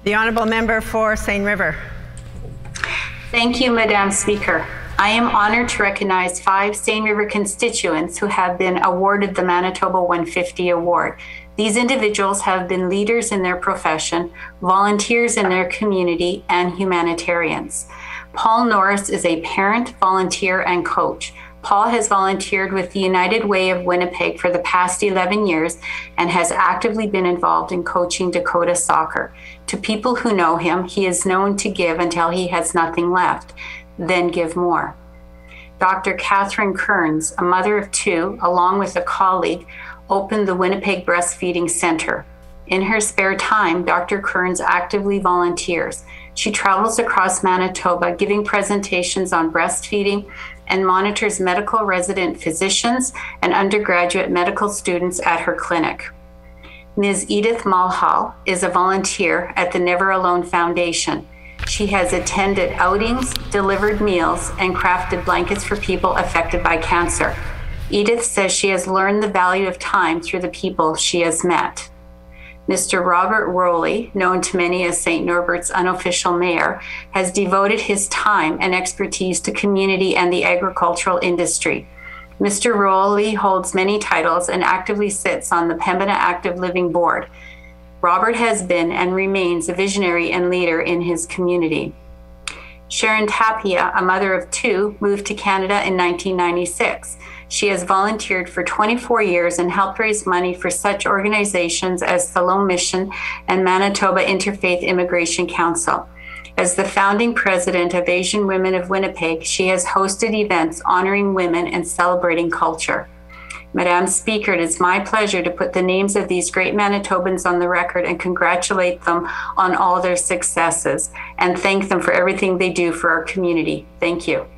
The Honourable Member for Seine River. Thank you, Madam Speaker. I am honoured to recognize 5 Seine River constituents who have been awarded the Manitoba 150 Award. These individuals have been leaders in their profession, volunteers in their community, and humanitarians. Paul Norris is a parent, volunteer, and coach. Paul has volunteered with the United Way of Winnipeg for the past 11 years and has actively been involved in coaching Dakota soccer. To people who know him, he is known to give until he has nothing left, then give more. Dr. Catherine Kearns, a mother of 2, along with a colleague, opened the Winnipeg Breastfeeding Center. In her spare time, Dr. Kearns actively volunteers. She travels across Manitoba giving presentations on breastfeeding and monitors medical resident physicians and undergraduate medical students at her clinic. Ms. Edith Mulhall is a volunteer at the Never Alone Foundation. She has attended outings, delivered meals, and crafted blankets for people affected by cancer. Edith says she has learned the value of time through the people she has met. Mr. Robert Rowley, known to many as St. Norbert's unofficial mayor, has devoted his time and expertise to community and the agricultural industry. Mr. Rowley holds many titles and actively sits on the Pembina Active Living Board. Robert has been and remains a visionary and leader in his community. Sharon Tapia, a mother of 2, moved to Canada in 1996. She has volunteered for 24 years and helped raise money for such organizations as Salome Mission and Manitoba Interfaith Immigration Council. As the founding president of Asian Women of Winnipeg, she has hosted events honoring women and celebrating culture. Madam Speaker, it is my pleasure to put the names of these great Manitobans on the record and congratulate them on all their successes and thank them for everything they do for our community. Thank you.